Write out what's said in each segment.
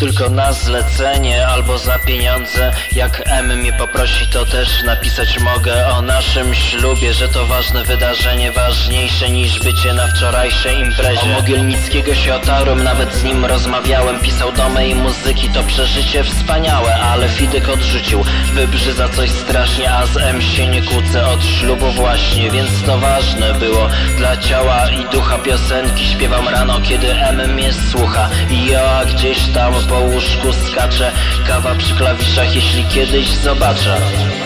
tylko na zlecenie albo za pieniądze. Jak M mnie poprosi, to też napisać mogę o naszym ślubie, że to ważne wydarzenie, ważniejsze niż bycie na wczorajszej imprezie. O Mogielnickiego się otarłem, nawet z nim rozmawiałem. Pisał do mej muzyki, to przeżycie wspaniałe, ale Fidek odrzucił, wybrzydza coś strasznie, a z M się nie kłócę od ślubu właśnie. Więc to ważne było dla ciała i ducha. Piosenki śpiewam rano, kiedy M mnie słucha. I ja gdzieś tam po łóżku skaczę, kawa przy klawiszach, jeśli kiedyś zobaczę.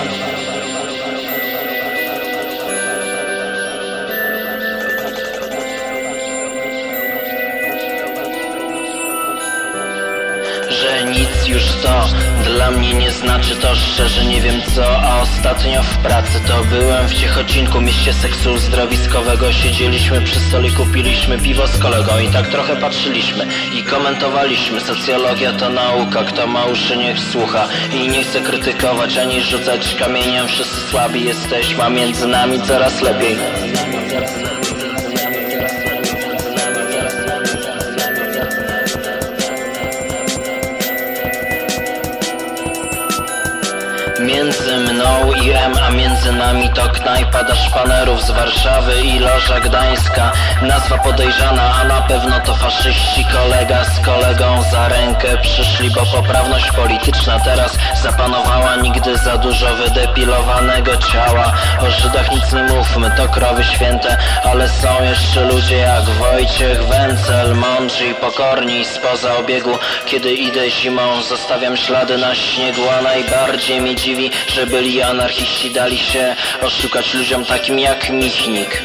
Że nic już to dla mnie nie znaczy, to szczerze nie wiem co. A ostatnio w pracy to byłem w Ciechocinku, mieście seksu uzdrowiskowego. Siedzieliśmy przy stoliku, piliśmy piwo z kolegą i tak trochę patrzyliśmy i komentowaliśmy. Socjologia to nauka, kto ma uszy niech słucha. I nie chcę krytykować ani rzucać kamieniem, wszyscy słabi jesteśmy, a między nami coraz lepiej. Między mną i M, a między nami to knajpa dla szpanerów z Warszawy i loża gdańska. Nazwa podejrzana, a na pewno to faszyści. Kolega z kolegą za rękę przyszli, bo poprawność polityczna teraz zapanowała. Nigdy za dużo wydepilowanego ciała. O Żydach nic nie mówmy, to krowy święte, ale są jeszcze ludzie jak Wojciech Wencel, mądrzy i pokorni spoza obiegu. Kiedy idę zimą, zostawiam ślady na śniegu, a najbardziej mi dziwi, że byli anarchiści, dali się oszukać ludziom takim jak Michnik.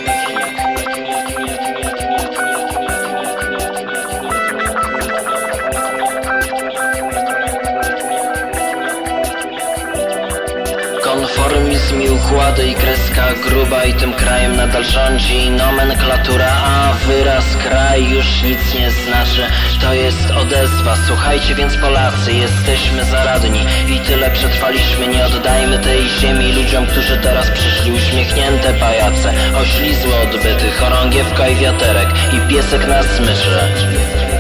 Konformizm i układy i kreska gruba i tym krajem nadal rządzi nomenklatura, a wyraz kraj już nic nie znaczy. To jest odezwa, słuchajcie więc Polacy, jesteśmy zaradni i tyle przetrwaliśmy. Nie oddajmy tej ziemi ludziom, którzy teraz przyszli. Uśmiechnięte pajace, oślizły odbyty, chorągiewka i wiaterek i piesek na smyczy.